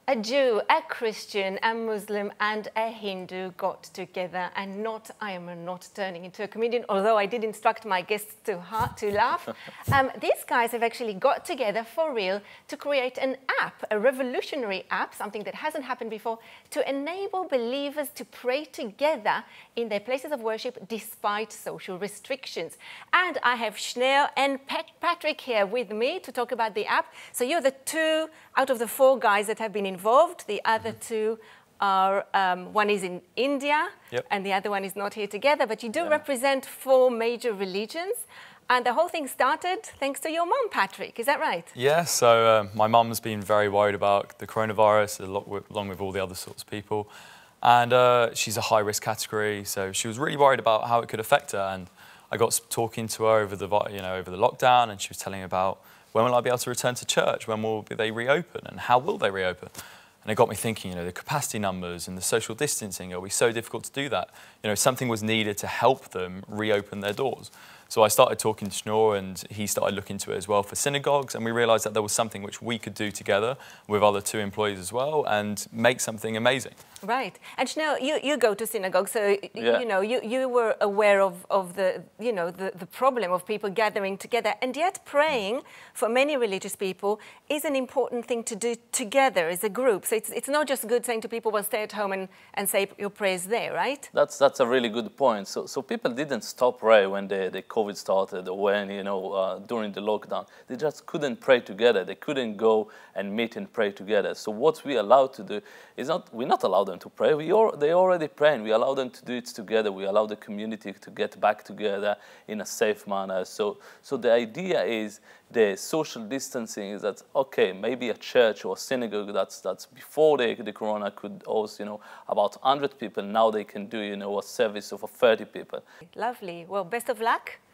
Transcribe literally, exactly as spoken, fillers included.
A Jew, a Christian, a Muslim and a Hindu got together, and not, I am not turning into a comedian, although I did instruct my guests to, to laugh. Um, these guys have actually got together for real to create an app, a revolutionary app, something that hasn't happened before, to enable believers to pray together in their places of worship despite social restrictions. And I have Shneor and Pat Patrick here with me to talk about the app. So you're the two out of the four guys that have been involved. The other mm-hmm. two are, um, one is in India, yep. and the other one is not here together, but you do yeah. represent four major religions. And the whole thing started thanks to your mum, Patrick, is that right? Yeah, so uh, my mum's been very worried about the coronavirus, along with all the other sorts of people. And uh, she's a high-risk category, so she was really worried about how it could affect her. And I got talking to her over the, you know, over the lockdown, and she was telling me about, when will I be able to return to church? When will they reopen? And how will they reopen? And it got me thinking, you know, the capacity numbers and the social distancing, are we so difficult to do that? You know, something was needed to help them reopen their doors. So I started talking to Shneor, and he started looking into it as well for synagogues, and we realised that there was something which we could do together with other two employees as well and make something amazing. Right. And Shneor, you, you go to synagogue, so yeah. you know, you, you were aware of, of the, you know, the, the problem of people gathering together, and yet praying for many religious people is an important thing to do together as a group. So it's, it's not just good saying to people, well, stay at home and, and say your prayers there, right? That's, that's a really good point. So, so people didn't stop praying when the, the COVID started, or when, you know, uh, during the lockdown. They just couldn't pray together. They couldn't go and meet and pray together. So what we allowed to do is not, we're not allowed them to pray. We are, they already praying. We allow them to do it together. We allow the community to get back together in a safe manner. So, so the idea is the social distancing is that, okay, maybe a church or a synagogue that's, that's before the, the corona could host, you know, about one hundred people. Now they can do, you know, a service of thirty people. Lovely. Well, best of luck.